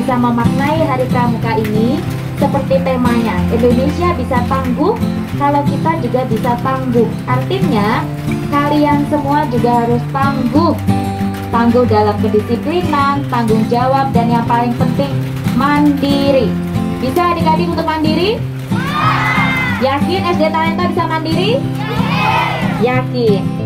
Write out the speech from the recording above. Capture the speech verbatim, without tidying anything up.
bisa memaknai Hari Pramuka ini seperti temanya, Indonesia bisa tangguh kalau kita juga bisa tangguh. Artinya kalian semua juga harus tangguh. Tangguh dalam kedisiplinan, tanggung jawab, dan yang paling penting mandiri. Bisa adik-adik untuk mandiri? Yakin S D Talenta bisa mandiri? Yakin.